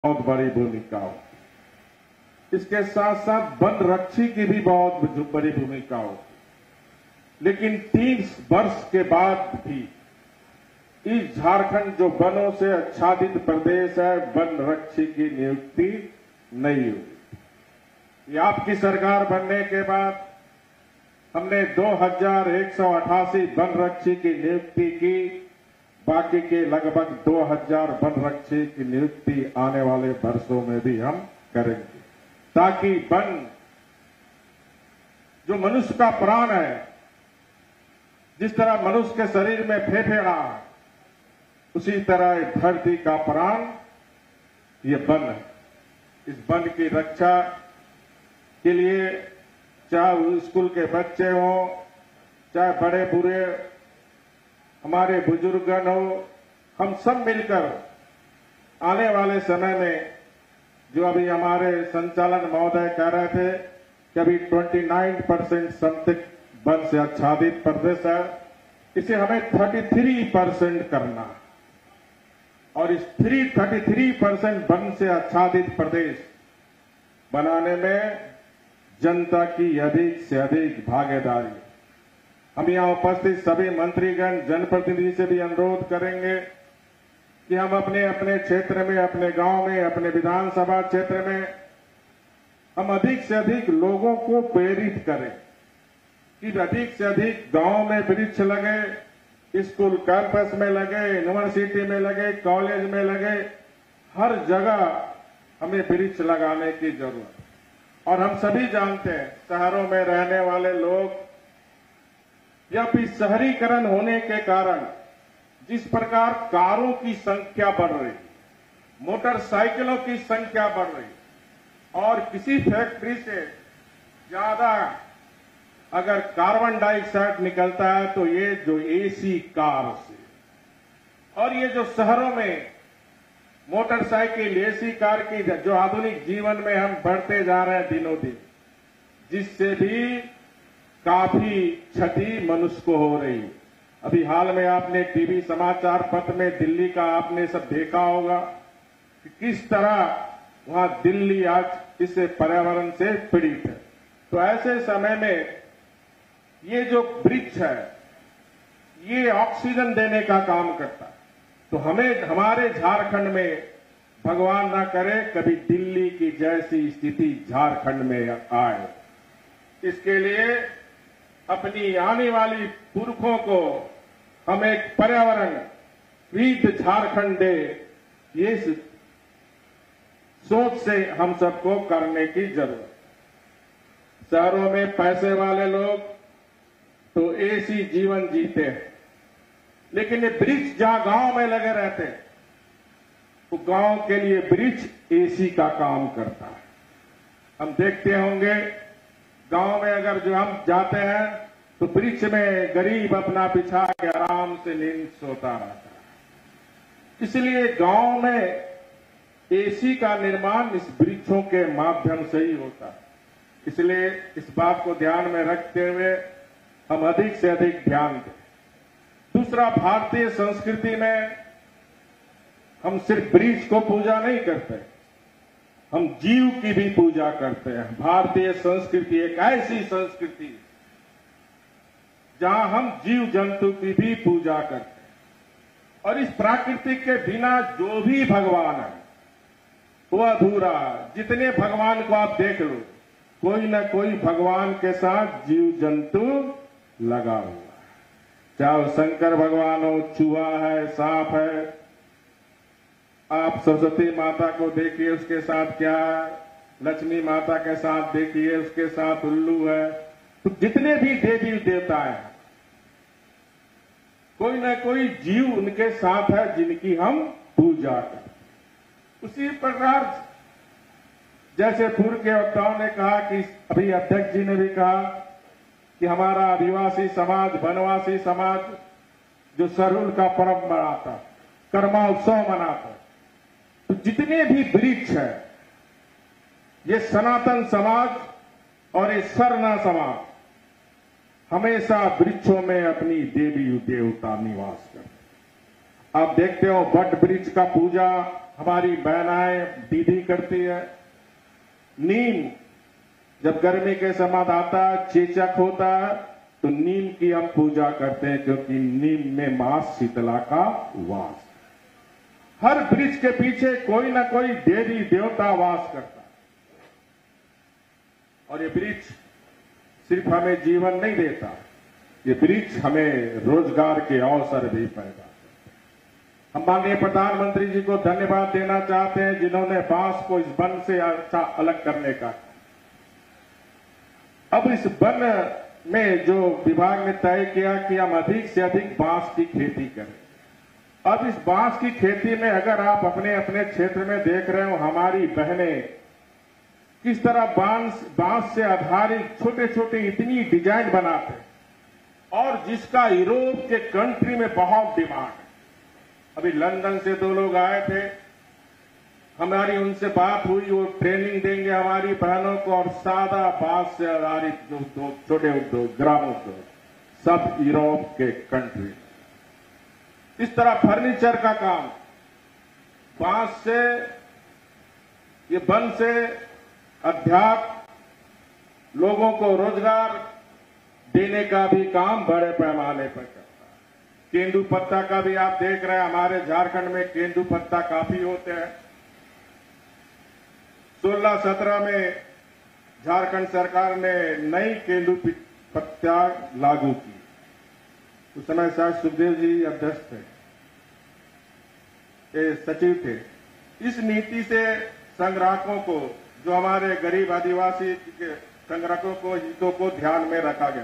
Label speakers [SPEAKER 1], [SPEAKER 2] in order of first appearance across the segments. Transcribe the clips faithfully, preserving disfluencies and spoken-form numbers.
[SPEAKER 1] बहुत बड़ी भूमिका होती। इसके साथ साथ वन रक्षी की भी बहुत बड़ी भूमिका होती। लेकिन तीन वर्ष के बाद भी इस झारखंड जो वनों से आच्छादित प्रदेश है, वन रक्षी की नियुक्ति नहीं हुई। ये आपकी सरकार बनने के बाद हमने दो हजार एक सौ अठासी वन रक्षी की नियुक्ति की। बाकी के लगभग दो हजार वन रक्षी की नियुक्ति आने वाले वर्षों में भी हम करेंगे, ताकि वन जो मनुष्य का प्राण है, जिस तरह मनुष्य के शरीर में फेफड़ा है, उसी तरह धरती का प्राण ये वन है। इस वन की रक्षा के लिए चाहे स्कूल के बच्चे हों, चाहे बड़े बूढ़े हमारे बुजुर्गन हो, हम सब मिलकर आने वाले समय में, जो अभी हमारे संचालन महोदय कह रहे थे कि अभी उनतीस परसेंट समथिंग वन से आच्छादित प्रदेश है, इसे हमें तैंतीस परसेंट करना और इस तैंतीस परसेंट वन से आच्छादित प्रदेश बनाने में जनता की अधिक से अधिक भागीदारी। हम यहां उपस्थित सभी मंत्रीगण, जनप्रतिनिधि से भी अनुरोध करेंगे कि हम अपने अपने क्षेत्र में, अपने गांव में, अपने विधानसभा क्षेत्र में हम अधिक से अधिक लोगों को प्रेरित करें कि अधिक से अधिक गांव में वृक्ष लगे, स्कूल कैंपस में लगे, यूनिवर्सिटी में लगे, कॉलेज में लगे, हर जगह हमें वृक्ष लगाने की जरूरत। और हम सभी जानते हैं, शहरों में रहने वाले लोग या फिर शहरीकरण होने के कारण जिस प्रकार कारों की संख्या बढ़ रही, मोटरसाइकिलों की संख्या बढ़ रही और किसी फैक्ट्री से ज्यादा अगर कार्बन डाइऑक्साइड निकलता है तो ये जो एसी कार से, और ये जो शहरों में मोटरसाइकिल, एसी कार की जो आधुनिक जीवन में हम बढ़ते जा रहे हैं दिनों दिन, जिससे भी काफी क्षति मनुष्य को हो रही है। अभी हाल में आपने टीवी समाचार पत्र में दिल्ली का आपने सब देखा होगा कि किस तरह वहां दिल्ली आज इस पर्यावरण से पीड़ित है। तो ऐसे समय में ये जो वृक्ष है, ये ऑक्सीजन देने का काम करता है। तो हमें हमारे झारखंड में भगवान ना करे कभी दिल्ली की जैसी स्थिति झारखंड में आए। इसके लिए अपनी आने वाली पुरखों को हम एक पर्यावरण प्रीत झारखंड दे, ये सोच से हम सबको करने की जरूरत। शहरों में पैसे वाले लोग तो ऐसी जीवन जीते हैं, लेकिन ये वृक्ष जहां गांव में लगे रहते हैं, तो गांव के लिए वृक्ष एसी का काम करता है। हम देखते होंगे गांव में अगर जो हम जाते हैं तो वृक्ष में गरीब अपना बिछा के आराम से नींद सोता रहता है। इसलिए गांव में एसी का निर्माण इस वृक्षों के माध्यम से ही होता है। इसलिए इस बात को ध्यान में रखते हुए हम अधिक से अधिक ध्यान दें। दूसरा, भारतीय संस्कृति में हम सिर्फ वृक्ष को पूजा नहीं करते, हम जीव की भी पूजा करते हैं। भारतीय संस्कृति एक ऐसी संस्कृति है जहां हम जीव जंतु की भी पूजा करते हैं। और इस प्रकृति के बिना जो भी भगवान है वो अधूरा है। जितने भगवान को आप देख लो, कोई न कोई भगवान के साथ जीव जंतु लगा हुआ है। चाहे शंकर भगवान हो, चूहा है, सांप है, आप सरस्वती माता को देखिए, उसके साथ क्या है, लक्ष्मी माता के साथ देखिए, उसके साथ उल्लू है। तो जितने भी देवी देवता हैं, कोई न कोई जीव उनके साथ है जिनकी हम पूजा करते। उसी प्रकार जैसे पूर्व के वक्ताओं ने कहा कि अभी अध्यक्ष जी ने भी कहा कि हमारा आदिवासी समाज, वनवासी समाज जो सरहुल का पर्व मनाता, कर्मा उत्सव मनाता, तो जितने भी वृक्ष है, ये सनातन समाज और ये सरना समाज हमेशा वृक्षों में अपनी देवी देवता निवास करते। आप देखते हो वट वृक्ष का पूजा हमारी बहनाएं दीदी करती है। नीम जब गर्मी के समय आता है, चेचक होता है, तो नीम की हम पूजा करते हैं, क्योंकि नीम में मां शीतला का वास। हर वृक्ष के पीछे कोई ना कोई देवी देवता वास करता है, और ये वृक्ष सिर्फ हमें जीवन नहीं देता, ये वृक्ष हमें रोजगार के अवसर भी पैदा करते हैं। हम माननीय प्रधानमंत्री जी को धन्यवाद देना चाहते हैं, जिन्होंने बांस को इस वन से अच्छा अलग करने का। अब इस वन में जो विभाग ने तय किया कि हम अधिक से अधिक बांस की खेती करें। अब इस बांस की खेती में अगर आप अपने अपने क्षेत्र में देख रहे हो, हमारी बहनें किस तरह बांस बांस से आधारित छोटे छोटे इतनी डिजाइन बनाते हैं, और जिसका यूरोप के कंट्री में बहुत डिमांड है। अभी लंदन से दो लोग आए थे, हमारी उनसे बात हुई, वो ट्रेनिंग देंगे हमारी बहनों को, और सादा बांस से आधारित जो उद्योग, छोटे उद्योग, ग्राम उद्योग, सब यूरोप के कंट्री। इस तरह फर्नीचर का काम बांस से, ये वन से अध्यात्म लोगों को रोजगार देने का भी काम बड़े पैमाने पर करता है। केंदू पत्ता का भी आप देख रहे हैं, हमारे झारखंड में केंदू पत्ता काफी होते हैं। सोलह सत्रह में झारखंड सरकार ने नई केंदू पत्ता लागू की। उस समय शायद सुखदेव जी अध्यक्ष थे, ये सचिव थे। इस नीति से संग्राहकों को, जो हमारे गरीब आदिवासी के संग्राहकों को, हितों को ध्यान में रखा गया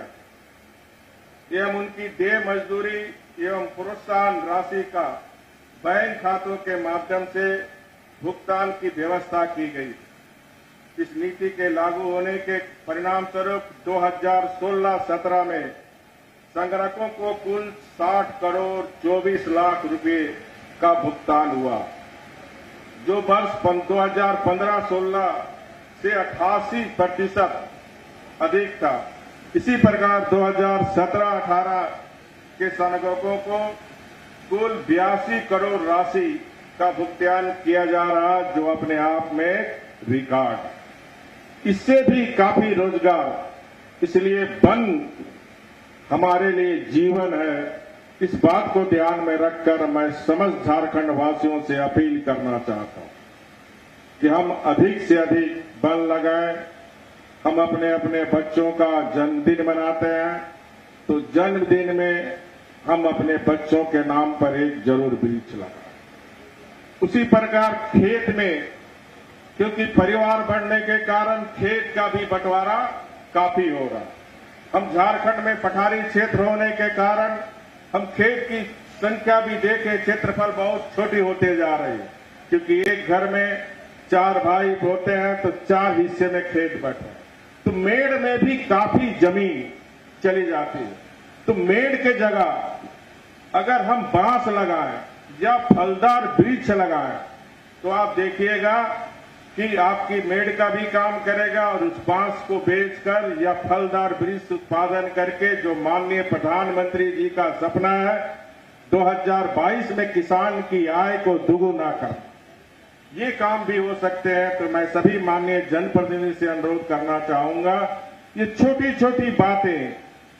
[SPEAKER 1] एवं उनकी देय मजदूरी एवं प्रोत्साहन राशि का बैंक खातों के माध्यम से भुगतान की व्यवस्था की गई। इस नीति के लागू होने के परिणाम स्वरूप दो हज़ार सोलह सत्रह में संग्राहकों को कुल साठ करोड़ चौबीस लाख रुपए का भुगतान हुआ, जो वर्ष दो हज़ार पंद्रह सोलह से अट्ठासी प्रतिशत अधिक था। इसी प्रकार दो हज़ार सत्रह अठारह के संग्राहकों को कुल बयासी करोड़ राशि का भुगतान किया जा रहा, जो अपने आप में रिकॉर्ड। इससे भी काफी रोजगार, इसलिए वन हमारे लिए जीवन है। इस बात को ध्यान में रखकर मैं समस्त झारखंड वासियों से अपील करना चाहता हूं कि हम अधिक से अधिक वन लगाएं। हम अपने अपने बच्चों का जन्मदिन मनाते हैं, तो जन्मदिन में हम अपने बच्चों के नाम पर एक जरूर वृक्ष लगाएं। उसी प्रकार खेत में, क्योंकि परिवार बढ़ने के कारण खेत का भी बंटवारा काफी हो रहा। हम झारखंड में पठारी क्षेत्र होने के कारण हम खेत की संख्या भी देखें, क्षेत्रफल बहुत छोटी होते जा रही है, क्योंकि एक घर में चार भाई होते हैं तो चार हिस्से में खेत बंटे हैं। तो मेड़ में भी काफी जमीन चली जाती है। तो मेड़ के जगह अगर हम बांस लगाएं या फलदार वृक्ष लगाएं, तो आप देखिएगा कि आपकी मेड़ का भी काम करेगा, और उस बांस को बेचकर या फलदार वृक्ष उत्पादन करके, जो माननीय प्रधानमंत्री जी का सपना है दो हज़ार बाईस में किसान की आय को दुगुना कर, ये काम भी हो सकते हैं। तो मैं सभी माननीय जनप्रतिनिधि से अनुरोध करना चाहूंगा, ये छोटी छोटी बातें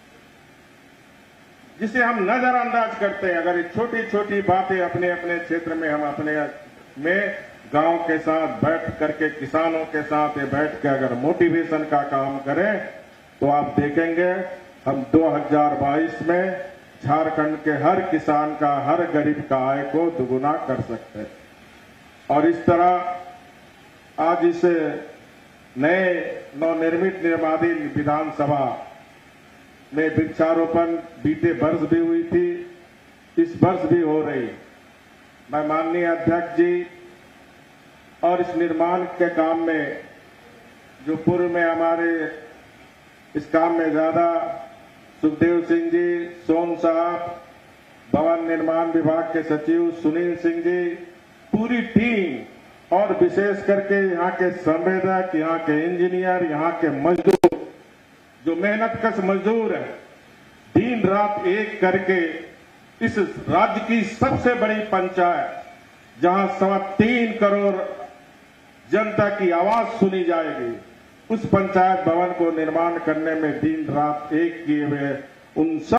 [SPEAKER 1] जिसे हम नजरअंदाज करते हैं, अगर ये छोटी छोटी बातें अपने अपने क्षेत्र में हम अपने में गांव के साथ बैठ करके, किसानों के साथ बैठ के अगर मोटिवेशन का काम करें, तो आप देखेंगे हम दो हज़ार बाईस में झारखंड के हर किसान का, हर गरीब का आय को दुगुना कर सकते हैं। और इस तरह आज इस नए नवनिर्मित निर्मादी विधानसभा में वृक्षारोपण बीते वर्ष भी हुई थी, इस वर्ष भी हो रही है। मैं माननीय अध्यक्ष जी और इस निर्माण के काम में, जो पूर्व में हमारे इस काम में ज्यादा सुखदेव सिंह जी, सोम साहब, भवन निर्माण विभाग के सचिव सुनील सिंह जी, पूरी टीम, और विशेष करके यहाँ के संवेदक, यहाँ के इंजीनियर, यहाँ के मजदूर, जो मेहनतकश मजदूर है, दिन रात एक करके इस राज्य की सबसे बड़ी पंचायत जहां सवा तीन करोड़ जनता की आवाज सुनी जाएगी, उस पंचायत भवन को निर्माण करने में दिन रात एक किए हुए उन सब